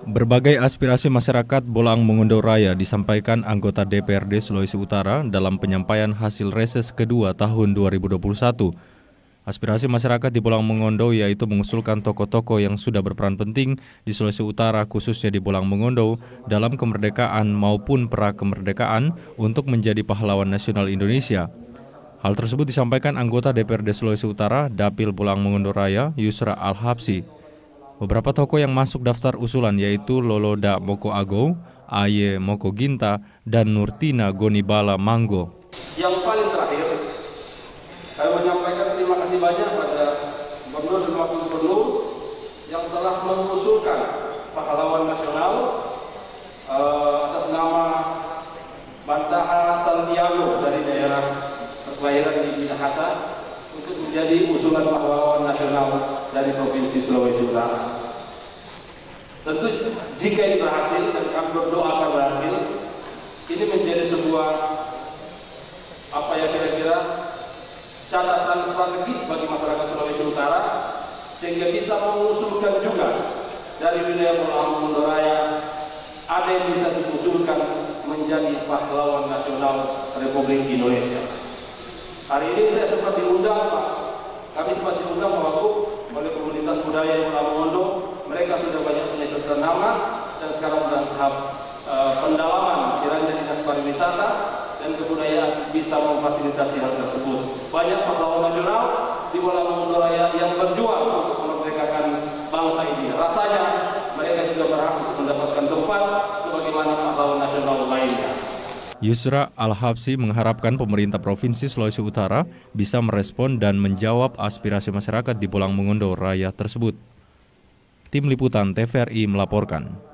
Berbagai aspirasi masyarakat Bolang Mongondo Raya disampaikan anggota DPRD Sulawesi Utara dalam penyampaian hasil reses kedua tahun 2021. Aspirasi masyarakat di Bolang Mongondo yaitu mengusulkan tokoh-tokoh yang sudah berperan penting di Sulawesi Utara khususnya di Bolang Mongondo dalam kemerdekaan maupun pra-kemerdekaan untuk menjadi pahlawan nasional Indonesia. Hal tersebut disampaikan anggota DPRD Sulawesi Utara Dapil Bolang Mongondo Raya Yusra Al-Habsyi. Beberapa tokoh yang masuk daftar usulan yaitu Loloda Moko Ago, Aye Moko Ginta, dan Nurtina Gonibala Manggo. Yang paling terakhir, saya menyampaikan terima kasih banyak pada Gubernur dan Wakil Gubernur yang telah mengusulkan pahlawan nasional atas nama Bantaha Santiago dari daerah kelahiran di Minahasa untuk menjadi usulan pahlawan nasional dari Provinsi Sulawesi Utara. Tentu jika ini berhasil dan kami berdoa akan berhasil, ini menjadi sebuah kira-kira catatan strategis bagi masyarakat Sulawesi Utara sehingga bisa mengusulkan juga dari wilayah Bolang Mongondo Raya ada yang bisa diusulkan menjadi pahlawan nasional Republik Indonesia. Hari ini saya sempat diundang, Pak. Kami sempat diundang oleh komunitas budaya Bolang Mongondo. Mereka sudah banyak menyetorkan nama dan sekarang dalam tahap pendalaman kiranya dinas pariwisata dan kebudayaan bisa memfasilitasi hal tersebut. Banyak pahlawan nasional di Bolang Mongondo Raya yang berjuang untuk memerdekakan bangsa ini. Rasanya mereka juga berhak untuk mendapatkan tempat sebagaimana pahlawan nasional lainnya. Yusra Al-Habsyi mengharapkan pemerintah Provinsi Sulawesi Utara bisa merespon dan menjawab aspirasi masyarakat di Bolang Mongondo Raya tersebut. Tim Liputan TVRI melaporkan.